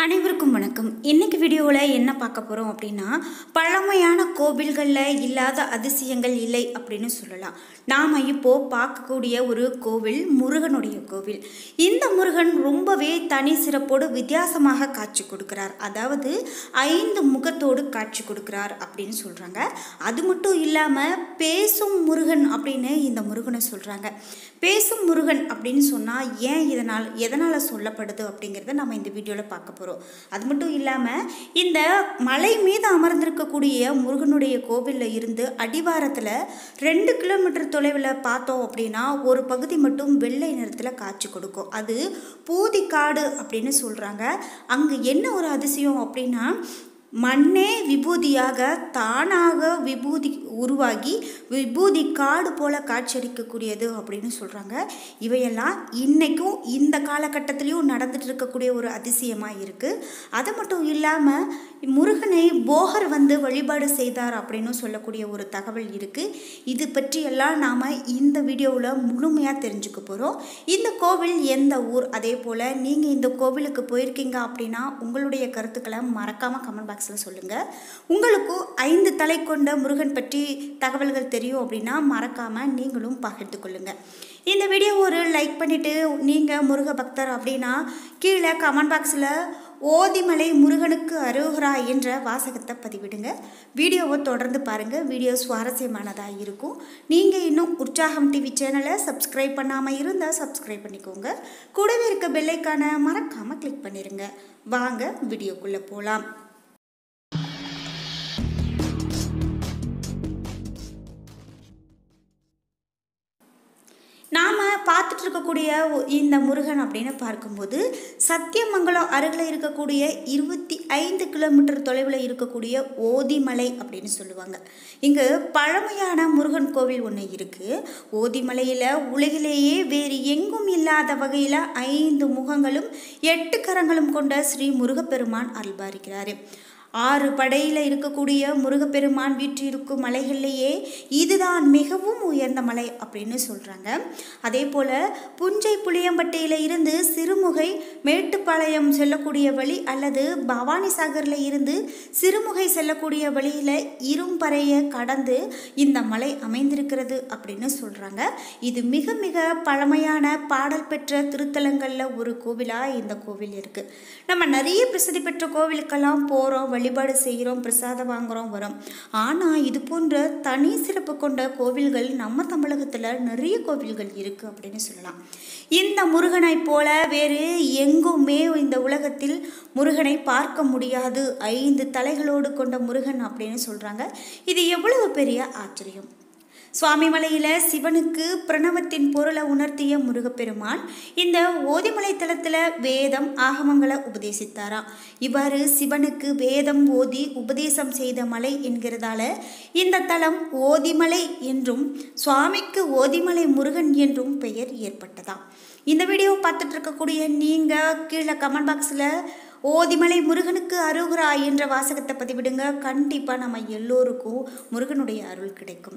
அனைவருக்கும் வணக்கம். இன்னைக்கு வீடியோவில் என்ன பார்க்க போகிறோம் அப்படின்னா, பழமையான கோவில்களில் இல்லாத அதிசயங்கள் இல்லை அப்படின்னு சொல்லலாம். நாம் இப்போது பார்க்கக்கூடிய ஒரு கோவில் முருகனுடைய கோவில். இந்த முருகன் ரொம்பவே தனி சிறப்போடு வித்தியாசமாக காட்சி கொடுக்கிறார். அதாவது 5 முகத்தோடு காட்சி கொடுக்கிறார் அப்படின்னு சொல்கிறாங்க. அது மட்டும் இல்லாமல் பேசும் முருகன் அப்படின்னு இந்த முருகனை சொல்கிறாங்க. பேசும் முருகன் அப்படின்னு சொன்னால் ஏன் எதனால் சொல்லப்படுது அப்படிங்கிறத நம்ம இந்த வீடியோவில் பார்க்க போகிறோம். அது மட்டும் இல்லாமல் இந்த மலை மீது அமர்ந்திருக்கக்கூடிய முருகனுடைய கோவிலில் இருந்து அடிவாரத்தில் 2 கிலோமீட்டர் தொலைவில் பார்த்தோம் அப்படின்னா ஒரு பகுதி மட்டும் வெள்ளை நிறத்தில் காட்சி கொடுக்கும். அது பூதிக்காடு அப்படின்னு சொல்கிறாங்க. அங்கே என்ன ஒரு அதிசயம் அப்படின்னா, மண்ணே விபூதியாக தானாக விபூதி உருவாகி விபூதி காடு போல காட்சியளிக்கக்கூடியது அப்படின்னு சொல்கிறாங்க. இவையெல்லாம் இன்றைக்கும் இந்த காலகட்டத்திலையும் நடந்துட்டு இருக்கக்கூடிய ஒரு அதிசயமாக இருக்குது. அது மட்டும் இல்லாமல் முருகனை போகர் வழிபாடு செய்தார் அப்படின்னு சொல்லக்கூடிய ஒரு தகவல் இருக்குது. இது பற்றியெல்லாம் நாம் இந்த வீடியோவில் முழுமையாக தெரிஞ்சுக்க போகிறோம். இந்த கோவில் எந்த ஊர், அதே போல் நீங்கள் இந்த கோவிலுக்கு போயிருக்கீங்க அப்படின்னா உங்களுடைய கருத்துக்களை மறக்காமல் கமெண்ட் பாக்ஸில் சொல்லுங்கள். உங்களுக்கும் 5 தலை கொண்ட முருகன் பற்றி தகவல்கள் தெரியும் அப்படின்னா மறக்காமல் நீங்களும் பகிர்ந்து கொள்ளுங்கள். இந்த வீடியோ ஒரு லைக் பண்ணிவிட்டு நீங்கள் முருக பக்தர் அப்படின்னா கீழே கமெண்ட் பாக்ஸில் ஓதிமலை முருகனுக்கு அரோகரா என்ற வாசகத்தை பதிவிடுங்க. வீடியோவை தொடர்ந்து பாருங்கள். வீடியோ சுவாரஸ்யமானதாக இருக்கும். நீங்கள் இன்னும் உற்சாகம் டிவி சேனலை சப்ஸ்கிரைப் பண்ணாமல் இருந்தால் சப்ஸ்கிரைப் பண்ணிக்கோங்க. கூடவே இருக்க பெல்லைக்கான மறக்காமல் கிளிக் பண்ணிடுங்க. வாங்க வீடியோக்குள்ளே போகலாம். நாம் பார்த்துட்டு இருக்கக்கூடிய இந்த முருகன் அப்படின்னு பார்க்கும்போது சத்தியமங்கலம் அருகில் இருக்கக்கூடிய 25 கிலோமீட்டர் தொலைவில் இருக்கக்கூடிய ஓதிமலை அப்படின்னு சொல்லுவாங்க. இங்கு பழமையான முருகன் கோவில் ஒன்று இருக்குது. ஓதிமலையில் உலகிலேயே வேறு எங்கும் இல்லாத வகையில் 5 முகங்களும் 8 கரங்களும் கொண்ட ஸ்ரீ முருகப்பெருமான் அருள்பாலிக்கிறார். 6 படையில் இருக்கக்கூடிய முருகப்பெருமான் வீற்றிருக்கும் மலைகள்லேயே இதுதான் மிகவும் உயர்ந்த மலை அப்படின்னு சொல்கிறாங்க. அதே போல் புஞ்சை புளியம்பட்டியில் இருந்து சிறுமுகை மேட்டுப்பாளையம் செல்லக்கூடிய வழி அல்லது பவானி சாகரில் இருந்து சிறுமுகை செல்லக்கூடிய வழியில் இரும்பறையை கடந்து இந்த மலை அமைந்திருக்கிறது அப்படின்னு சொல்கிறாங்க. இது மிக மிக பழமையான பாடல் பெற்ற திருத்தலங்களில் ஒரு கோவிலாக இந்த கோவில் இருக்குது. நம்ம நிறைய பிரசித்தி பெற்ற கோவிலுக்கெல்லாம் போகிறோம், வழிபாடு செய்கிறோம், பிரசாதம் வாங்குகிறோம், வரோம். ஆனால் இது போன்ற தனி சிறப்பு கொண்ட கோவில்கள் நம்ம தமிழகத்தில் நிறைய கோவில்கள் இருக்குது அப்படின்னு சொல்லலாம். இந்த முருகனை போல வேறு எங்குமே இந்த உலகத்தில் முருகனை பார்க்க முடியாது. 5 தலைகளோடு கொண்ட முருகன் அப்படின்னு சொல்கிறாங்க. இது எவ்வளவு பெரிய ஆச்சரியம். சுவாமிமலையில் சிவனுக்கு பிரணவத்தின் பொருளை உணர்த்திய முருகப்பெருமான் இந்த ஓதிமலை தலத்தில் வேதம் ஆகமங்களை உபதேசித்தாராம். இவ்வாறு சிவனுக்கு வேதம் ஓதி உபதேசம் செய்த மலை என்கிறதால இந்த தலம் ஓதிமலை என்றும் சுவாமிக்கு ஓதிமலை முருகன் என்றும் பெயர் ஏற்பட்டதாம். இந்த வீடியோ பார்த்துட்டு இருக்கக்கூடிய நீங்கள் கீழே கமெண்ட் பாக்ஸில் ஓதிமலை முருகனுக்கு அரோகரா என்ற வாசகத்தை பதிவிடுங்க. கண்டிப்பாக நம்ம எல்லோருக்கும் முருகனுடைய அருள் கிடைக்கும்.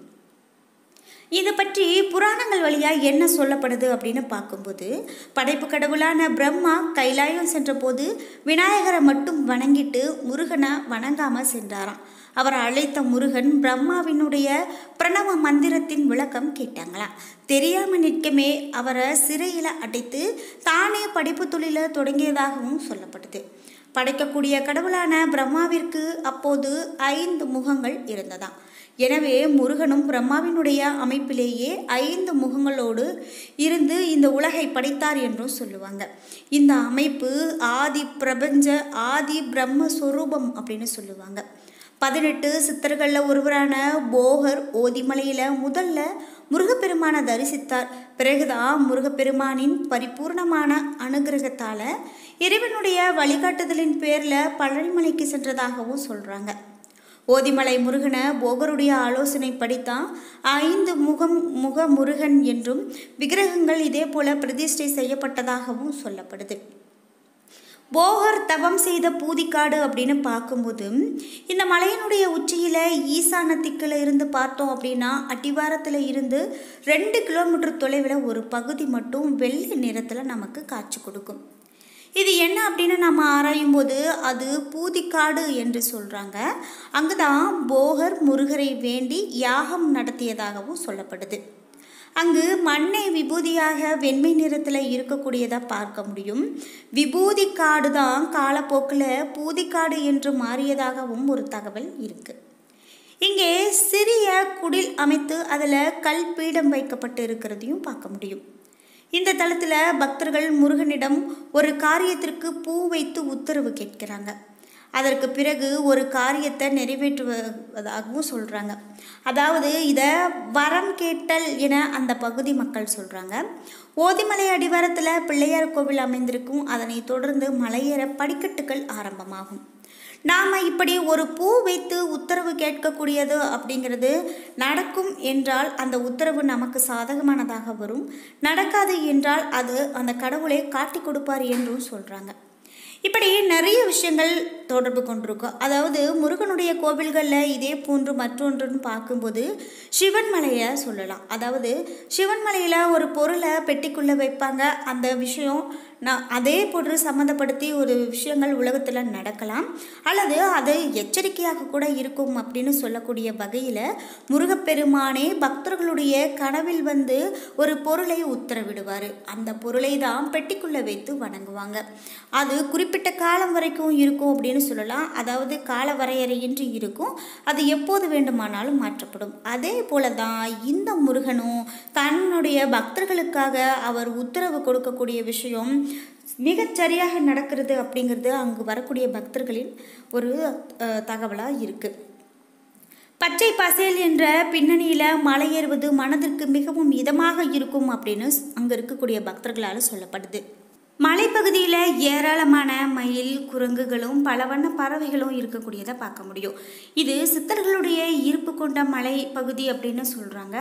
இதை பற்றி புராணங்கள் வழியாக என்ன சொல்லப்படுது அப்படின்னு பார்க்கும்போது, படைப்பு கடவுளான பிரம்மா கைலாயம் சென்றபோது விநாயகரை மட்டும் வணங்கிட்டு முருகனை வணங்காமல் சென்றாராம். அவரை அழைத்த முருகன் பிரம்மாவினுடைய பிரணவ மந்திரத்தின் விளக்கம் கேட்டாங்களாம். தெரியாமல் நிற்கமே அவரை சிறையில் அடைத்து தானே படைப்பு தொழிலை தொடங்கியதாகவும் சொல்லப்படுது. படைக்கக்கூடிய கடவுளான பிரம்மாவிற்கு அப்போது 5 முகங்கள் இருந்ததாம். எனவே முருகனும் பிரம்மாவினுடைய அமைப்பிலேயே 5 முகங்களோடு இருந்து இந்த உலகை படைத்தார் என்றும் சொல்லுவாங்க. இந்த அமைப்பு ஆதி பிரபஞ்ச ஆதி பிரம்மஸ்வரூபம் அப்படின்னு சொல்லுவாங்க. 18 சித்தர்களில் ஒருவரான போகர் ஓதிமலையில் முதல்ல முருகப்பெருமானை தரிசித்தார். பிறகுதான் முருகப்பெருமானின் பரிபூர்ணமான அனுகிரகத்தால் இறைவனுடைய வழிகாட்டுதலின் பேரில் பழனிமலைக்கு சென்றதாகவும் சொல்கிறாங்க. ஓதிமலை முருகனை போகருடைய ஆலோசனை படித்தான் 5 முக முருகன் என்றும் விக்கிரகங்கள் இதே போல பிரதிஷ்டை செய்யப்பட்டதாகவும் சொல்லப்படுது. போகர் தவம் செய்த பூதிக்காடு அப்படின்னு பார்க்கும்போது இந்த மலையினுடைய உச்சியில் ஈசான திக்கில் இருந்து பார்த்தோம் அப்படின்னா அடிவாரத்தில் இருந்து 2 கிலோமீட்டர் தொலைவில் ஒரு பகுதி மட்டும் வெள்ளை நிறத்தில் நமக்கு காட்சி கொடுக்கும். இது என்ன அப்படின்னு நம்ம ஆராயும் போது அது பூதிக்காடு என்று சொல்கிறாங்க. அங்கு தான் போகர் முருகரை வேண்டி யாகம் நடத்தியதாகவும் சொல்லப்படுது. அங்கு மண்ணை விபூதியாக வெண்மை நிறத்தில் இருக்கக்கூடியதாக பார்க்க முடியும். விபூதிக்காடு தான் காலப்போக்கில் பூதிக்காடு என்று மாறியதாகவும் ஒரு தகவல் இருக்குது. இங்கே சிறிய குடில் அமைத்து அதில் கல் பீடம் வைக்கப்பட்டு இருக்கிறதையும் பார்க்க முடியும். இந்த தளத்தில் பக்தர்கள் முருகனிடம் ஒரு காரியத்திற்கு பூ வைத்து உத்தரவு கேட்கிறாங்க. அதற்கு பிறகு ஒரு காரியத்தை நிறைவேற்றுவதாகவும் சொல்கிறாங்க. அதாவது இதை வரம் கேட்டல் என அந்த பகுதி மக்கள் சொல்கிறாங்க. ஓதிமலை அடிவாரத்தில் பிள்ளையார் கோவில் அமைந்திருக்கும். அதனை தொடர்ந்து மலையேற படிக்கட்டுகள் ஆரம்பமாகும். நாம் இப்படி ஒரு பூ வைத்து உத்தரவு கேட்கக்கூடியது அப்படிங்கிறது நடக்கும் என்றால் அந்த உத்தரவு நமக்கு சாதகமானதாக வரும். நடக்காது என்றால் அது அந்த கடவுளை காட்டி கொடுப்பார் என்றும் சொல்கிறாங்க. இப்படி நிறைய விஷயங்கள் தொடர்பு கொண்டிருக்கும். அதாவது முருகனுடைய கோவில்களில் இதே போன்று மற்றொன்றுன்னு பார்க்கும்போது சிவன் மலையை சொல்லலாம். அதாவது சிவன் மலையில் ஒரு பொருளை பெட்டிக்குள்ளே வைப்பாங்க. அந்த விஷயம் அதே போன்று சம்மந்தப்படுத்தி ஒரு விஷயங்கள் உலகத்தில் நடக்கலாம், அல்லது அது எச்சரிக்கையாக கூட இருக்கும் அப்படின்னு சொல்லக்கூடிய வகையில் முருகப்பெருமானே பக்தர்களுடைய கனவில் வந்து ஒரு பொருளை உத்தரவிடுவார். அந்த பொருளை தான் பெட்டிக்குள்ளே வைத்து வணங்குவாங்க. அது குறிப்பிட்ட காலம் வரைக்கும் இருக்கும் அப்படின்னு சொல்லலாம். அதாவது கால வரையறையின்றி இருக்கும். அது எப்போது வேண்டுமானாலும் மாற்றப்படும். அதே போல தான் இந்த முருகனும் தன்னுடைய பக்தர்களுக்காக அவர் உத்தரவு கொடுக்கக்கூடிய விஷயம் மிகச்சரியாக நடக்கிறது அப்படிங்கிறது அங்கு வரக்கூடிய பக்தர்களின் ஒரு தகவலாக இருக்குது. பச்சை பசேல் என்ற பின்னணியில் மலை ஏறுவது மனதிற்கு மிகவும் இதமாக இருக்கும் அப்படின்னு அங்கே இருக்கக்கூடிய பக்தர்களால் சொல்லப்படுது. மலைப்பகுதியில் ஏராளமான மயில், குரங்குகளும் பல வண்ண பறவைகளும் இருக்கக்கூடியதை பார்க்க முடியும். இது சித்தர்களுடைய ஈர்ப்பு கொண்ட மலை பகுதி அப்படின்னு சொல்கிறாங்க.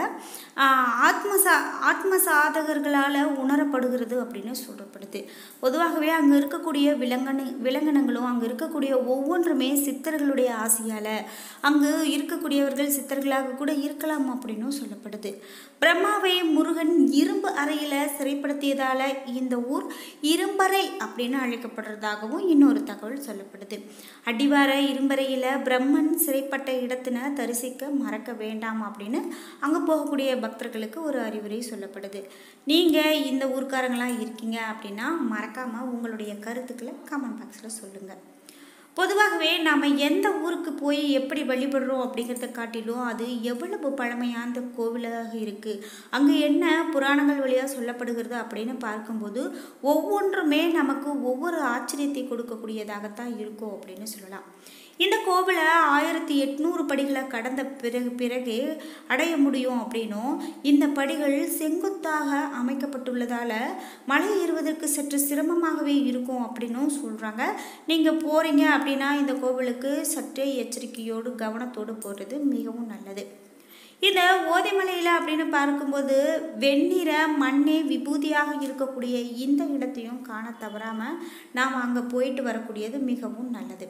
ஆத்ம சாதகர்களால் உணரப்படுகிறது அப்படின்னு சொல்லப்படுது. பொதுவாகவே அங்கே இருக்கக்கூடிய விலங்கினங்களும் அங்கே இருக்கக்கூடிய ஒவ்வொன்றுமே சித்தர்களுடைய ஆசையால் அங்கு இருக்கக்கூடியவர்கள் சித்தர்களாக கூட இருக்கலாம் அப்படின்னும் சொல்லப்படுது. பிரம்மாவை முருகன் இரும்பு அறையில் சிறைப்படுத்தியதால் இந்த ஊர் இரும்பறை அப்படின்னு அழைக்கப்படுறதாகவும் இன்னொரு தகவல் சொல்லப்படுது. அடிவார இரும்பறையில் பிரம்மன் சிறைப்பட்ட இடத்தினை தரிசிக்க மறக்க வேண்டாம் அப்படின்னு அங்கே போகக்கூடிய பக்தர்களுக்கு ஒரு அறிவுரை சொல்லப்படுது. நீங்கள் இந்த ஊர்க்காரங்களாக இருக்கீங்க அப்படின்னா மறக்காமல் உங்களுடைய கருத்துக்களை கமெண்ட் பாக்ஸில் சொல்லுங்கள். பொதுவாகவே நாம் எந்த ஊருக்கு போய் எப்படி வழிபடுறோம் அப்படிங்கிறத காட்டிலும் அது எவ்வளவு பழமையான கோவிலாக இருக்குது, அங்கே என்ன புராணங்கள் வழியாக சொல்லப்படுகிறது அப்படின்னு பார்க்கும்போது ஒவ்வொன்றுமே நமக்கு ஒவ்வொரு ஆச்சரியத்தை கொடுக்கக்கூடியதாகத்தான் இருக்கும் அப்படின்னு சொல்லலாம். இந்த கோவிலை 1800 படிகளை கடந்த பிறகு அடைய முடியும் அப்படின்னும், இந்த படிகள் செங்குத்தாக அமைக்கப்பட்டுள்ளதால் மலை ஏறுவதற்கு சற்று சிரமமாகவே இருக்கும் அப்படின்னும் சொல்கிறாங்க. நீங்கள் போகிறீங்க அப்படின்னா இந்த கோவிலுக்கு சற்றே எச்சரிக்கையோடு கவனத்தோடு போகிறது மிகவும் நல்லது. இந்த ஓதிமலையில் அப்படின்னு பார்க்கும்போது வெண்ணிற மண்ணே விபூதியாக இருக்கக்கூடிய இந்த இடத்தையும் காண தவறாமல் நாம் அங்கே போயிட்டு வரக்கூடியது மிகவும் நல்லது.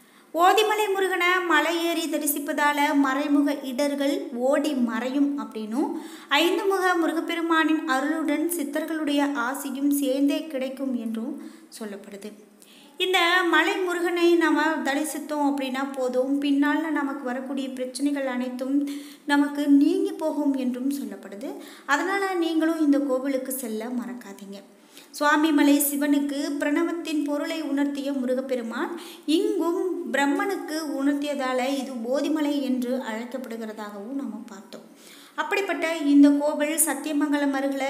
ஓதிமலை முருகனை மலை ஏறி தரிசிப்பதால் மறைமுக இடர்கள் ஓடி மறையும் அப்படின்னும், 5 முக முருகப்பெருமானின் அருளுடன் சித்தர்களுடைய ஆசியும் சேர்ந்தே கிடைக்கும் என்றும் சொல்லப்படுது. இந்த மலை முருகனை நம்ம தரிசித்தோம் அப்படின்னா போதும், பின்னால் நமக்கு வரக்கூடிய பிரச்சனைகள் அனைத்தும் நமக்கு நீங்கி போகும் என்றும் சொல்லப்படுது. அதனால் நீங்களும் இந்த கோவிலுக்கு செல்ல மறக்காதீங்க. சுவாமிமலை சிவனுக்கு பிரணவத்தின் பொருளை உணர்த்திய முருகப்பெருமான் இங்கும் பிரம்மனுக்கு உணர்த்தியதால் இது ஓதிமலை என்று அழைக்கப்படுகிறதாகவும் நம்ம பார்த்தோம். அப்படிப்பட்ட இந்த கோவில் சத்தியமங்கலம் அருகில்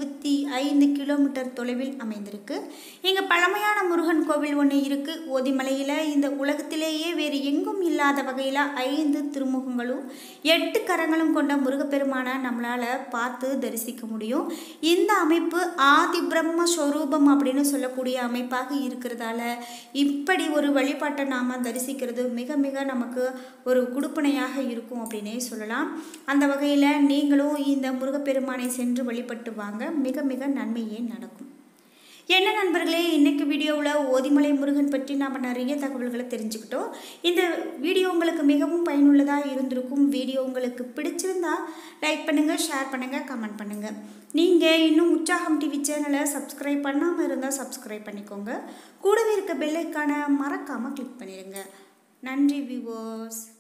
25 கிலோமீட்டர் தொலைவில் அமைந்திருக்கு. இங்கே பழமையான முருகன் கோவில் ஒன்று இருக்குது. ஓதிமலையில் இந்த உலகத்திலேயே வேறு எங்கும் இல்லாத வகையில் 5 திருமுகங்களும் 8 கரங்களும் கொண்ட முருகப்பெருமானை நம்மளால் பார்த்து தரிசிக்க முடியும். இந்த அமைப்பு ஆதி பிரம்ம ஸ்வரூபம் அப்படின்னு சொல்லக்கூடிய அமைப்பாக இருக்கிறதால இப்படி ஒரு வழிபாட்டை நாம் தரிசிக்கிறது மிக மிக நமக்கு ஒரு குடுப்பனையாக இருக்கும் அப்படின்னே சொல்லலாம். அந்த வகையில் நீங்களும் இந்த முருகப்பெருமானை சென்று வழிபட்டு வாங்க, மிக மிக நன்மையே நடக்கும். என்ன நண்பர்களே, இன்னைக்கு வீடியோவில் ஓதிமலை முருகன் பற்றி நாம் நிறைய தகவல்களை தெரிஞ்சுக்கிட்டோம். இந்த வீடியோ உங்களுக்கு மிகவும் பயனுள்ளதாக இருந்திருக்கும். வீடியோ உங்களுக்கு பிடிச்சிருந்தா லைக் பண்ணுங்கள், ஷேர் பண்ணுங்கள், கமெண்ட் பண்ணுங்கள். நீங்கள் இன்னும் உற்சாகம் டிவி சேனலை சப்ஸ்கிரைப் பண்ணாமல் இருந்தால் சப்ஸ்கிரைப் பண்ணிக்கோங்க. கூடவே இருக்க பெல் ஐக்கானை மறக்காமல் கிளிக் பண்ணிடுங்க. நன்றி வியூவர்ஸ்.